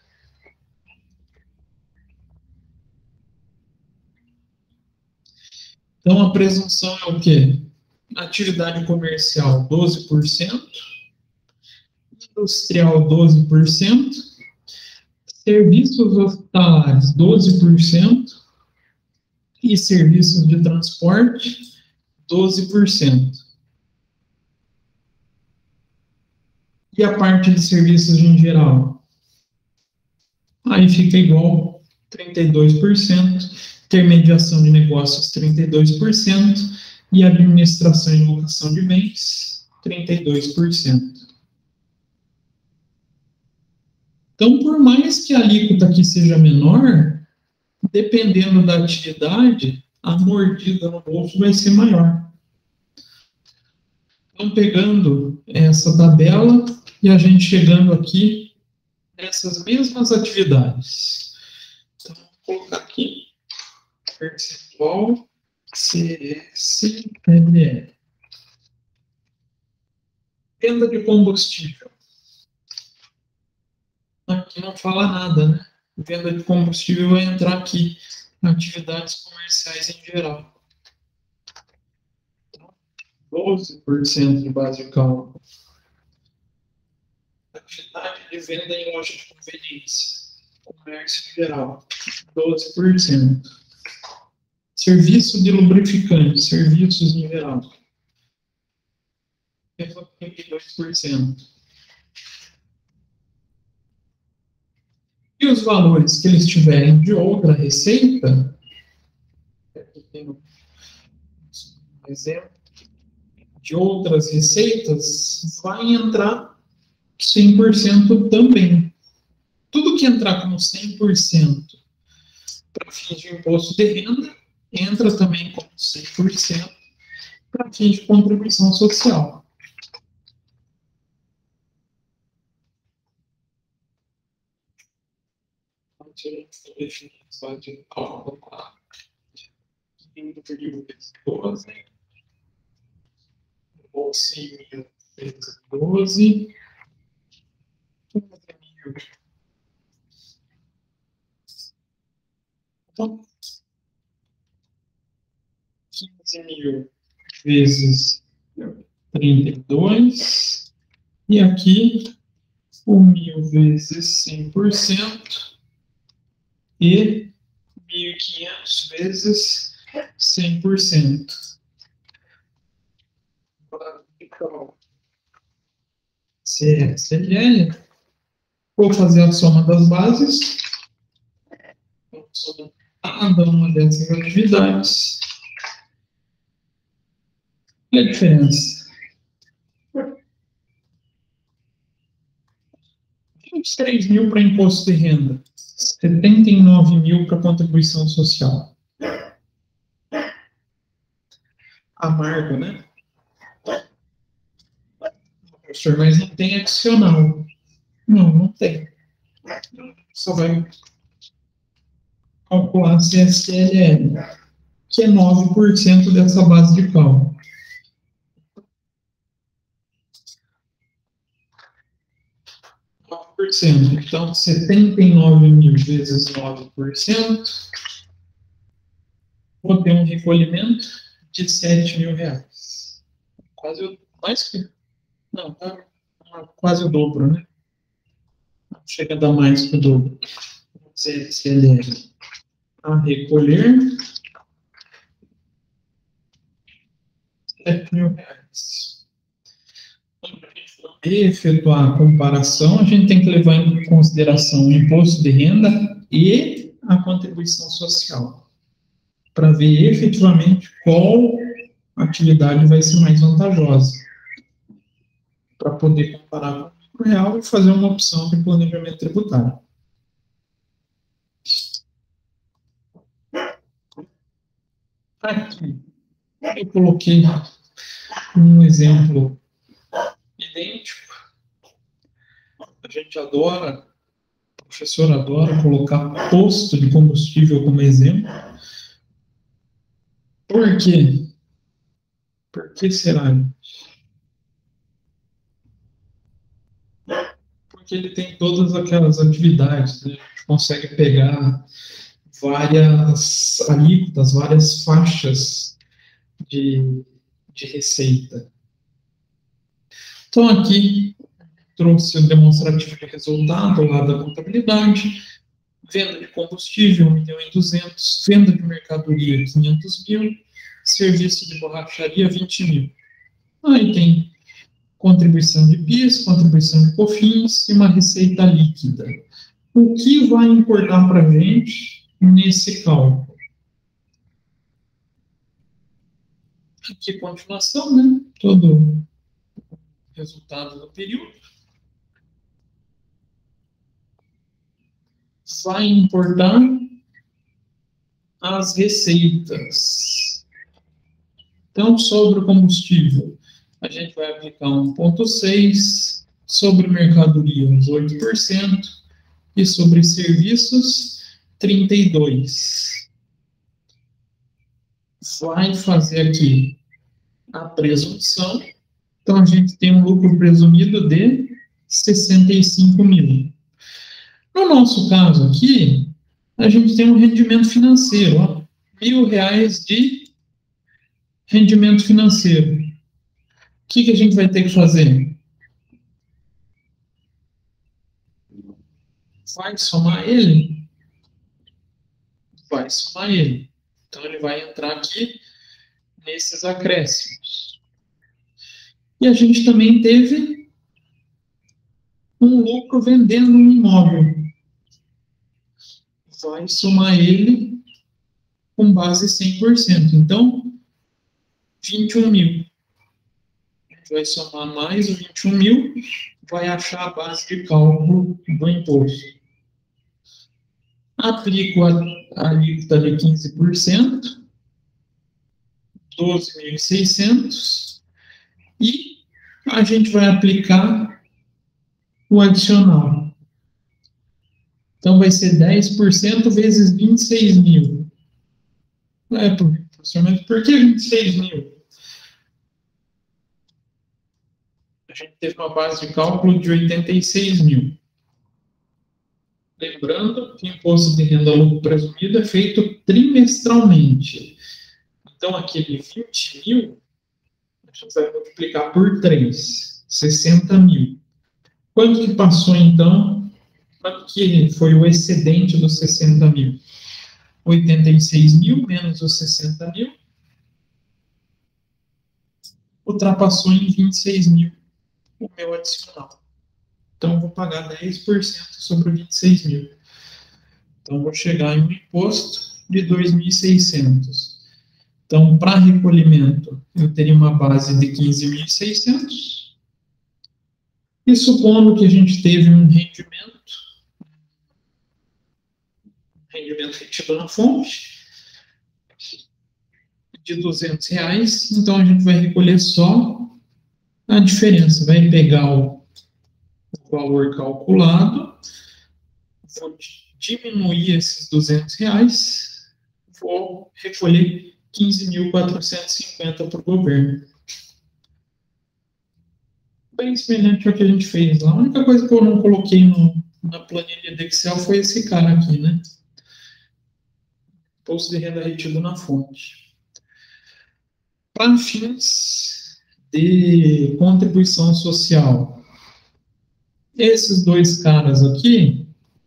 Então, a presunção é o quê? Atividade comercial, doze por cento. Industrial, doze por cento. Serviços hospitalares, doze por cento. E serviços de transporte, doze por cento. E a parte de serviços em geral? Aí fica igual, trinta e dois por cento. Intermediação de negócios, trinta e dois por cento. E administração e locação de bens, trinta e dois por cento. Então, por mais que a alíquota aqui seja menor, dependendo da atividade, a mordida no bolso vai ser maior. Então, pegando essa tabela e a gente chegando aqui nessas mesmas atividades. Então, vou colocar aqui percentual C S L L. Venda de combustível. Aqui não fala nada, né? Venda de combustível vai entrar aqui, atividades comerciais em geral. Então, doze por cento de base de cálculo. Atividade de venda em loja de conveniência, comércio em geral, doze por cento. Serviço de lubrificante, serviços em geral, trinta e dois por cento. E os valores que eles tiverem de outra receita, aqui tem um exemplo, de outras receitas, vai entrar cem por cento também. Tudo que entrar como cem por cento para fins de imposto de renda, entra também como cem por cento para fins de contribuição social. Bolsinha vezes doze. Então, quinze mil vezes trinta e dois, e aqui o mil vezes cem por cento e mil e quinhentos vezes cem por cento. C S L L, vou fazer a soma das bases, cada uma dessas atividades. E a diferença? vinte e três mil para imposto de renda, setenta e nove mil para contribuição social. Amargo, né? Professor, mas não tem adicional. Não, não tem. Só vai calcular C S L L, que é nove por cento dessa base de cálculo. nove por cento. Então, setenta e nove mil vezes nove por cento, vou ter um recolhimento de sete mil reais. Quase o, mais que... Não, tá quase o dobro, né? Chega a dar mais que o dobro. C S L L a recolher sete mil reais. Então, para a gente poder efetuar a comparação, a gente tem que levar em consideração o imposto de renda e a contribuição social, para ver efetivamente qual atividade vai ser mais vantajosa, para poder comparar com o real e fazer uma opção de planejamento tributário. Aqui, eu coloquei um exemplo idêntico. A gente adora, o professor adora colocar posto de combustível como exemplo. Por quê? Por que será? Porque ele tem todas aquelas atividades, né? A gente consegue pegar várias alíquotas, várias faixas de, de receita. Então, aqui, trouxe o demonstrativo de resultado lá da contabilidade, venda de combustível, um milhão e duzentos, venda de mercadoria, quinhentos mil, serviço de borracharia, vinte mil. Aí tem contribuição de P I S, contribuição de COFINS e uma receita líquida. O que vai importar para a gente nesse cálculo? Aqui, continuação, né? Todo o resultado do período. Vai importar as receitas. Então, sobre o combustível, a gente vai aplicar um ponto seis, sobre mercadoria, uns oito por cento, e sobre serviços, trinta e dois por cento. Vai fazer aqui a presunção. Então, a gente tem um lucro presumido de sessenta e cinco mil. No nosso caso aqui, a gente tem um rendimento financeiro, ó, mil reais de rendimento financeiro. O que, que a gente vai ter que fazer? Vai somar ele? Vai somar ele. Então, ele vai entrar aqui nesses acréscimos. E a gente também teve um lucro vendendo um imóvel. Vai somar ele com base cem por cento. Então, vinte e um mil. A gente vai somar mais o vinte e um mil, vai achar a base de cálculo do imposto. Aplico a, a alíquota de quinze por cento, doze mil e seiscentos, e a gente vai aplicar o adicional. Então, vai ser dez por cento vezes vinte e seis mil. É, professor, mas por que vinte e seis mil? A gente teve uma base de cálculo de oitenta e seis mil. Lembrando que o imposto de renda lucro presumido é feito trimestralmente. Então, aquele vinte mil, a gente vai multiplicar por três, sessenta mil. Quanto que passou, então? Quanto que foi o excedente dos sessenta mil? oitenta e seis mil menos os sessenta mil, ultrapassou em vinte e seis mil o meu adicional. Então, eu vou pagar dez por cento sobre vinte e seis mil. Então, vou chegar em um imposto de dois mil e seiscentos. Então, para recolhimento, eu teria uma base de quinze mil e seiscentos. E supondo que a gente teve um rendimento, rendimento retido na fonte, de duzentos reais, então a gente vai recolher só a diferença. Vai pegar o, o valor calculado, vou diminuir esses duzentos reais, vou recolher quinze mil quatrocentos e cinquenta para o governo. Bem semelhante ao que a gente fez lá. A única coisa que eu não coloquei no, na planilha do Excel foi esse cara aqui, né? Imposto de renda retido na fonte. Para fins de contribuição social, esses dois caras aqui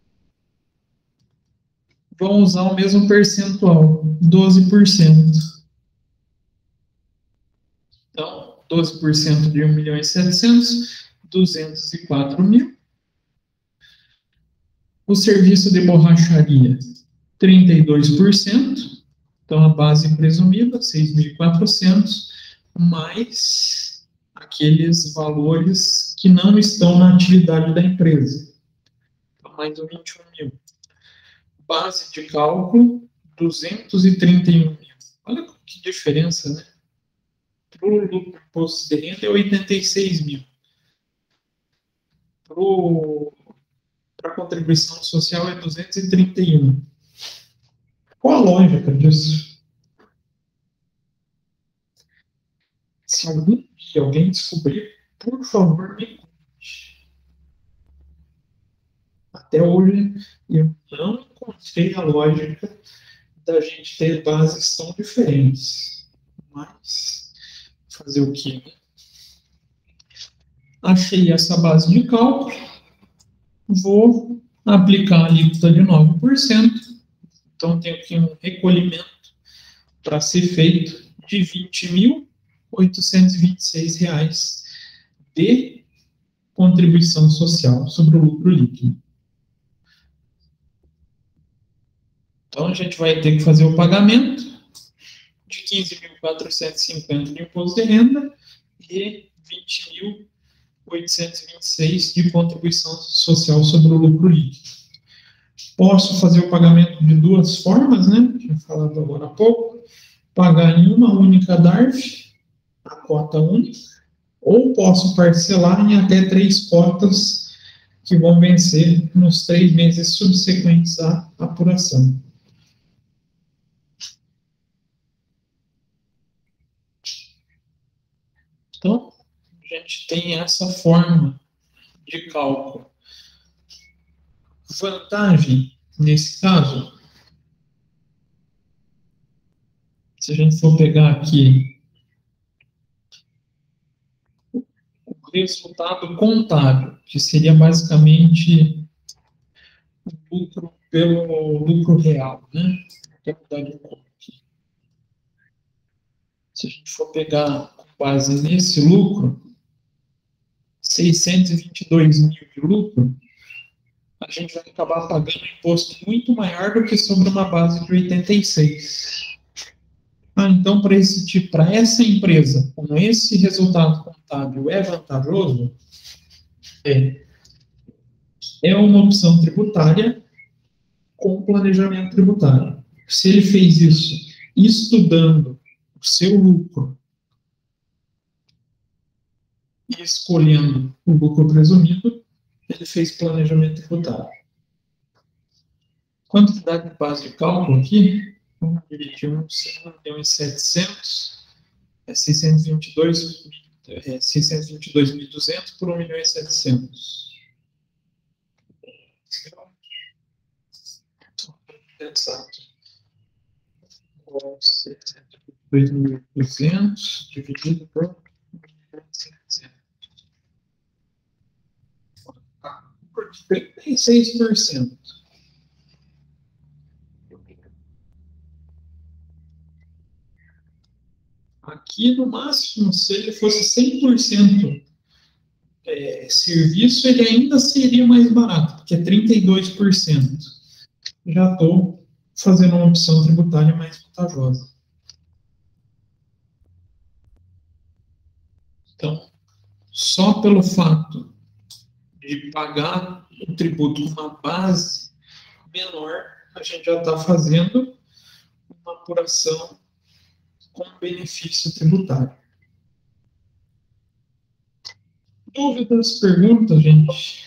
vão usar o mesmo percentual, doze por cento. Então, doze por cento de um milhão e setecentos, duzentos e quatro mil. O serviço de borracharia, trinta e dois por cento. Então, a base presumida, seis mil e quatrocentos, mais aqueles valores que não estão na atividade da empresa. Então, mais o vinte e um mil. Base de cálculo, duzentos e trinta e um mil. Olha que diferença, né? Para o lucro imposto de renda é oitenta e seis mil. Para a contribuição social é duzentos e trinta e um. Qual a lógica disso? Se algum dia alguém descobrir, por favor, me conte. Até hoje, eu não encontrei a lógica da gente ter bases tão diferentes. Mas, fazer o quê, né? Achei essa base de cálculo, vou aplicar a alíquota de nove por cento. Então, tenho aqui um recolhimento para ser feito de vinte mil oitocentos e vinte e seis reais de contribuição social sobre o lucro líquido. Então, a gente vai ter que fazer o pagamento de quinze mil quatrocentos e cinquenta de imposto de renda e vinte mil oitocentos e vinte e seis de contribuição social sobre o lucro líquido. Posso fazer o pagamento de duas formas, né? Tinha falado agora há pouco. Pagar em uma única D A R F, a cota única, ou posso parcelar em até três cotas que vão vencer nos três meses subsequentes à apuração. Então, a gente tem essa forma de cálculo. Vantagem, nesse caso, se a gente for pegar aqui o resultado contábil, que seria basicamente o lucro pelo lucro real, né? Vou mudar de cor aqui. Se a gente for pegar com base nesse lucro, seiscentos e vinte e dois mil de lucro, a gente vai acabar pagando um imposto muito maior do que sobre uma base de oitenta e seis. Ah, então, para esse tipo, para essa empresa, com esse resultado contábil, é vantajoso? É. É uma opção tributária com planejamento tributário. Se ele fez isso estudando o seu lucro e escolhendo o lucro presumido, ele fez planejamento tributário. Quanto que dá de base de cálculo aqui? Vamos dividir um milhão e setecentos, é seiscentos e vinte e dois, é seiscentos e vinte e dois mil e duzentos por um milhão e setecentos. Exato. seiscentos e vinte e dois mil e duzentos dividido por trinta e seis por cento. Aqui, no máximo, se ele fosse cem por cento é, serviço, ele ainda seria mais barato, porque é trinta e dois por cento. Já estou fazendo uma opção tributária mais vantajosa. Então, só pelo fato de pagar o tributo com uma base menor, a gente já está fazendo uma apuração com benefício tributário. Dúvidas, perguntas, gente?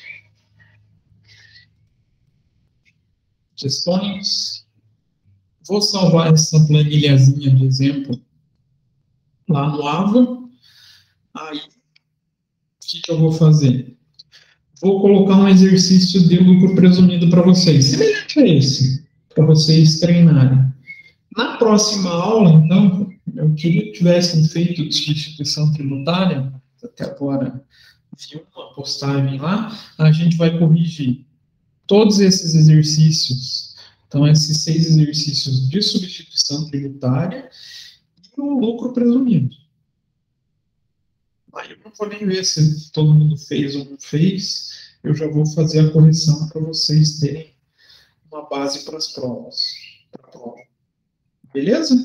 Questões? Vou salvar essa planilhazinha de exemplo lá no Ava. Aí, o que, que eu vou fazer? Vou colocar um exercício de lucro presumido para vocês, semelhante a esse, para vocês treinarem. Na próxima aula, então, eu queria que tivessem feito de substituição tributária, até agora vi uma postagem lá, a gente vai corrigir todos esses exercícios, então esses seis exercícios de substituição tributária e o lucro presumido. Aí eu não vou nem ver se todo mundo fez ou não fez, eu já vou fazer a correção para vocês terem uma base para as provas. Pra prova. Beleza?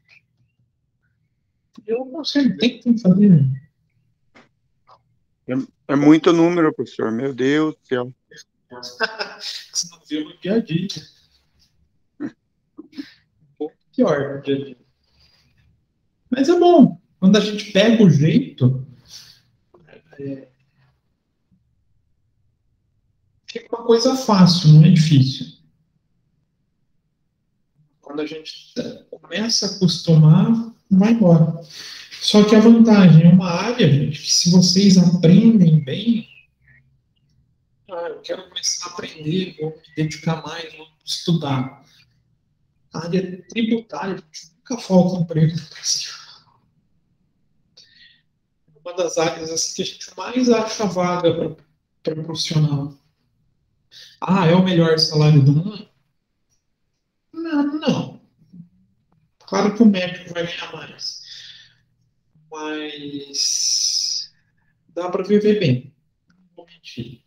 Eu não sei, tem que fazer. É, é muito número, professor. Meu Deus do céu. Você não viu no dia a dia. Um pouco pior no dia a dia. Mas é bom. Quando a gente pega o jeito, é, fica uma coisa fácil, não é difícil. Quando a gente começa a acostumar, vai embora. Só que a vantagem é uma área, gente, que se vocês aprendem bem, ah, eu quero começar a aprender, vou me dedicar mais, vou estudar. A área tributária, gente, nunca falta emprego no Brasil. Uma das áreas assim, que a gente mais acha vaga para profissional. Ah, é o melhor salário do mundo? Não, não. Claro que o médico vai ganhar mais. Mas dá para viver bem. Não vou mentir.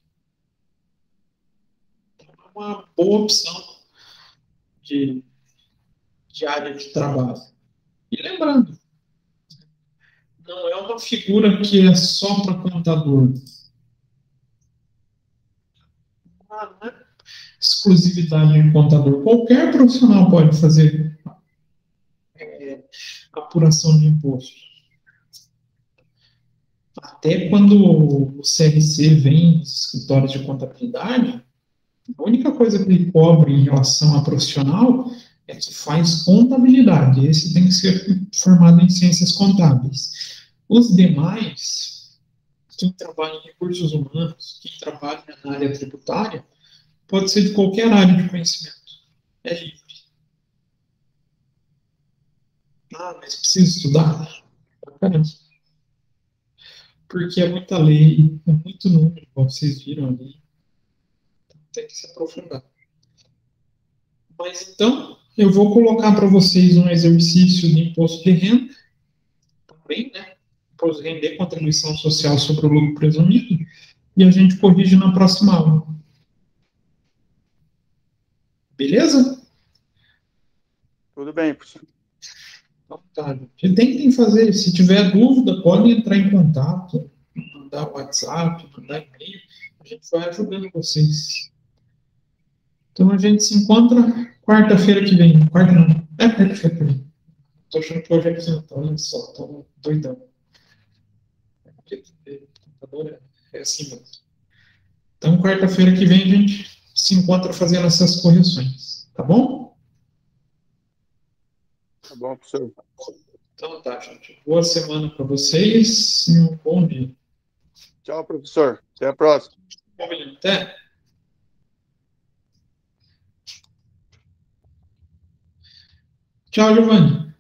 Então, é uma boa opção de, de área de trabalho. E lembrando, não é uma figura que é só para contador. Ah, não é exclusividade de contador. Qualquer profissional pode fazer é, apuração de imposto. Até quando o C R C vem nos escritórios de contabilidade, a única coisa que ele cobre em relação a profissional é que faz contabilidade. Esse tem que ser formado em ciências contábeis. Os demais, quem trabalha em recursos humanos, quem trabalha na área tributária, pode ser de qualquer área de conhecimento. É livre. Ah, mas precisa estudar? Caramba. Porque é muita lei, é muito número, como vocês viram ali. Tem que se aprofundar. Mas então, eu vou colocar para vocês um exercício de imposto de renda, também, né? Imposto de renda e contribuição social sobre o lucro presumido, e a gente corrige na próxima aula. Beleza? Tudo bem, professor. Então, tá, gente. Tentem fazer, se tiver dúvida, podem entrar em contato, mandar WhatsApp, mandar e-mail, a gente vai ajudando vocês. Então a gente se encontra quarta-feira que vem. Quarta não. É quarta-feira que vem. Tô achando que hoje é quinta, olha só, tô doidão. O computador é, é assim mesmo. Então, quarta-feira que vem a gente se encontra fazendo essas correções. Tá bom? Tá bom, professor. Então tá, gente. Boa semana para vocês e um bom dia. Tchau, professor. Até a próxima. Até. Tchau, Giovanni.